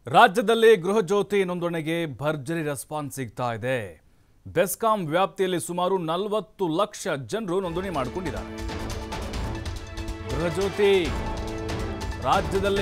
ರಾಜ್ಯದಲ್ಲಿ ಗೃಹಜ್ಯೋತಿ ನೋಂದಣಿಗೆ ಭರ್ಜರಿ ರೆಸ್ಪಾನ್ಸ್ ಸಿಗ್ತಾ ಇದೆ. ಬೆಸ್ಕಾಂ ವ್ಯಾಪ್ತಿಯಲ್ಲಿ ಸುಮಾರು 40 ಲಕ್ಷ ಜನರು ನೋಂದಣಿ ಮಾಡಿಕೊಂಡಿದ್ದಾರೆ. ಗೃಹಜ್ಯೋತಿ ರಾಜ್ಯದಲ್ಲಿ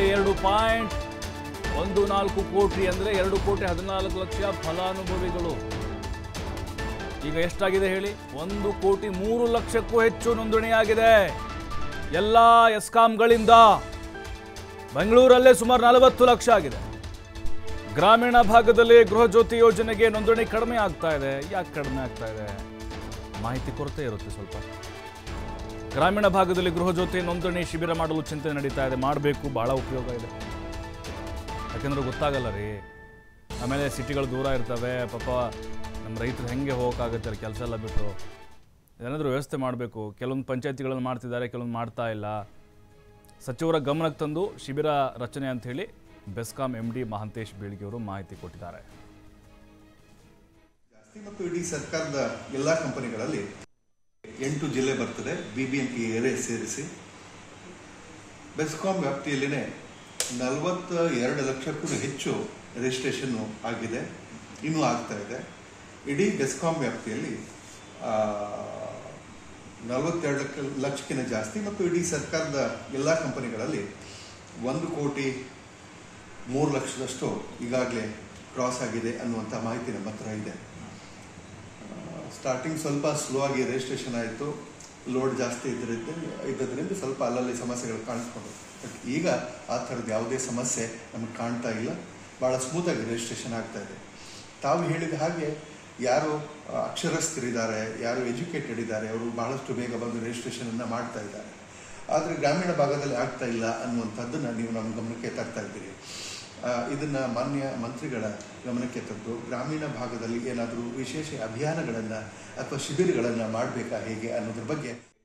2.14 ಕೋಟಿ ಅಂದ್ರೆ 2,14,00,000 ಫಲಾನುಭವಿಗಳು. ಈಗ ಎಷ್ಟಾಗಿದೆ ಹೇಳಿ? 1,03,00,000ಕ್ಕೂ ಹೆಚ್ಚು ನೋಂದಣಿಯಾಗಿದೆ ಎಲ್ಲ ಎಸ್ಕಾಂಗಳಿಂದ. ಬೆಂಗಳೂರಲ್ಲೇ ಸುಮಾರು 40 ಲಕ್ಷ ಆಗಿದೆ. ಗ್ರಾಮೀಣ ಭಾಗದಲ್ಲಿ ಗೃಹಜ್ಯೋತಿ ಯೋಜನೆಗೆ ನೋಂದಣಿ ಕಡಿಮೆ ಆಗ್ತಾ ಇದೆ. ಯಾಕೆ ಕಡಿಮೆ ಆಗ್ತಾ ಇದೆ? ಮಾಹಿತಿ ಕೊರತೆ ಇರುತ್ತೆ ಸ್ವಲ್ಪ. ಗ್ರಾಮೀಣ ಭಾಗದಲ್ಲಿ ಗೃಹಜ್ಯೋತಿ ನೋಂದಣಿ ಶಿಬಿರ ಮಾಡಲು ಚಿಂತನೆ ನಡೀತಾ ಇದೆ. ಮಾಡಬೇಕು, ಭಾಳ ಉಪಯೋಗ ಇದೆ. ಯಾಕೆಂದ್ರೆ ಗೊತ್ತಾಗಲ್ಲ ರೀ. ಆಮೇಲೆ ಸಿಟಿಗಳು ದೂರ ಇರ್ತವೆ. ಪಾಪ ನಮ್ಮ ರೈತರು ಹೆಂಗೆ ಹೋಗೋಕ್ಕಾಗುತ್ತೆ ಅಲ್ಲಿ ಕೆಲಸ ಎಲ್ಲ ಬಿಟ್ಟು. ಏನಾದರೂ ವ್ಯವಸ್ಥೆ ಮಾಡಬೇಕು. ಕೆಲವೊಂದು ಪಂಚಾಯತಿಗಳನ್ನು ಮಾಡ್ತಿದ್ದಾರೆ, ಕೆಲವೊಂದು ಮಾಡ್ತಾ ಇಲ್ಲ. ಸಚಿವರ ಗಮನಕ್ಕೆ ತಂದು ಶಿಬಿರ ರಚನೆ ಅಂತ ಹೇಳಿ ಬೆಸ್ಕಾಂ MD ಮಹಾಂತೇಶ್ ಬೀಳ್ಗಿ ಅವರು ಮಾಹಿತಿ ಕೊಟ್ಟಿದ್ದಾರೆ. ಮತ್ತು ಇಡೀ ಸರ್ಕಾರದ ಎಲ್ಲ ಕಂಪನಿಗಳಲ್ಲಿ 8 ಜಿಲ್ಲೆ ಬರ್ತದೆ, BBMP ಏರಿಯಾ ಸೇರಿಸಿ. ಬೆಸ್ಕಾಂ ವ್ಯಾಪ್ತಿಯಲ್ಲಿನೇ 42 ಲಕ್ಷಕ್ಕೂ ಹೆಚ್ಚು ರಿಜಿಸ್ಟ್ರೇಷನ್ ಆಗಿದೆ, ಇನ್ನೂ ಆಗ್ತಾ ಇದೆ. ಇಡೀ ಬೆಸ್ಕಾಂ ವ್ಯಾಪ್ತಿಯಲ್ಲಿ 42 ಲಕ್ಷಕ್ಕಿಂತ ಜಾಸ್ತಿ ಮತ್ತು ಇಡೀ ಸರ್ಕಾರದ ಎಲ್ಲ ಕಂಪನಿಗಳಲ್ಲಿ 1,03,00,000 ಈಗಾಗಲೇ ಕ್ರಾಸ್ ಆಗಿದೆ ಅನ್ನುವಂಥ ಮಾಹಿತಿ ನಮ್ಮ ಹತ್ರ ಇದೆ. ಸ್ಟಾರ್ಟಿಂಗ್ ಸ್ವಲ್ಪ ಸ್ಲೋ ಆಗಿ ರಿಜಿಸ್ಟ್ರೇಷನ್ ಆಯಿತು, ಲೋಡ್ ಜಾಸ್ತಿ ಇದ್ದದ್ರಿಂದ ಸ್ವಲ್ಪ ಅಲ್ಲಲ್ಲಿ ಸಮಸ್ಯೆಗಳು ಕಾಣಿಸ್ಕೊಂಡು, ಬಟ್ ಈಗ ಆ ಥರದ್ದು ಯಾವುದೇ ಸಮಸ್ಯೆ ನಮಗೆ ಕಾಣ್ತಾ ಇಲ್ಲ. ಭಾಳ ಸ್ಮೂತಾಗಿ ರಿಜಿಸ್ಟ್ರೇಷನ್ ಆಗ್ತಾ ಇದೆ. ತಾವು ಹೇಳಿದ ಹಾಗೆ ಯಾರು ಅಕ್ಷರಸ್ಥರಿದ್ದಾರೆ, ಯಾರು ಎಜುಕೇಟೆಡ್ ಇದ್ದಾರೆ, ಅವರು ಬಹಳಷ್ಟು ಬೇಗ ಬಂದು ರಿಜಿಸ್ಟ್ರೇಷನನ್ನು ಮಾಡ್ತಾ ಇದ್ದಾರೆ. ಆದರೆ ಗ್ರಾಮೀಣ ಭಾಗದಲ್ಲಿ ಆಗ್ತಾ ಇಲ್ಲ ಅನ್ನುವಂಥದ್ದನ್ನು ನೀವು ನಮ್ಮ ಗಮನಕ್ಕೆ ತರ್ತಾ ಇದ್ದೀರಿ. ಇದನ್ನು ಮಾನ್ಯ ಮಂತ್ರಿಗಳ ಗಮನಕ್ಕೆ ತಂದು ಗ್ರಾಮೀಣ ಭಾಗದಲ್ಲಿ ಏನಾದರೂ ವಿಶೇಷ ಅಭಿಯಾನಗಳನ್ನು ಅಥವಾ ಶಿಬಿರಗಳನ್ನು ಮಾಡಬೇಕಾ ಹೇಗೆ ಅನ್ನೋದ್ರ ಬಗ್ಗೆ